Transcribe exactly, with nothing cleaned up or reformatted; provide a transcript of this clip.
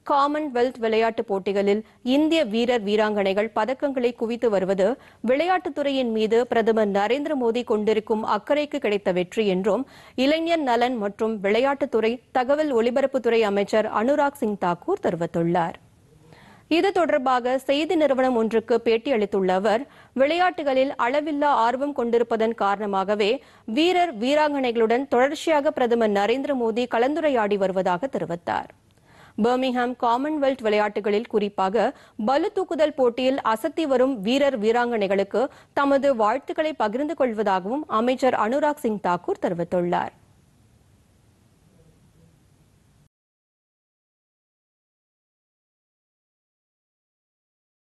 Commonwealth விளையாட்டுப் போட்டிகளில் இந்திய வீரர் வீராங்கனைகள் பதக்கங்களை குவித்து வருவது விளையாட்டுத்துறையின் மீது பிரதமர் நரேந்திர மோடி கொண்டிருக்கும் அக்கறைக்கு கிடைத்த வெற்றி என்றும் இளைஞர் நலன் மற்றும் விளையாட்டுத்துறை தகவல் ஒலிபரப்புத்துறை அமைச்சர் அனுராக் சிங் தாக்கூர் தெரிவித்துள்ளார். இது தொடர்பாக செய்தி நிறுவனம் ஒன்றுக்கு பேட்டியளித்துள்ள அவர், விளையாட்டுகளில் அளவில்லா ஆர்வம் கொண்டிருப்பதன் காரணமாகவே வீரர் வீராங்கனைகளுடன் தொடர்ச்சியாக பிரதமர் நரேந்திர மோடி கலந்துரையாடி வருவதாக தெரிவித்தார். பர்மிங்ஹாம் காமன்வெல்த் விளையாட்டுகளில் குறிப்பாக பளு தூக்குதல் போட்டியில் அசத்தி வரும் வீரர் வீராங்கனைகளுக்கு தமது வாழ்த்துக்களை பகிர்ந்து கொள்வதாகவும் அமைச்சர் அனுராக் சிங் தாக்கூர் தெரிவித்துள்ளார்.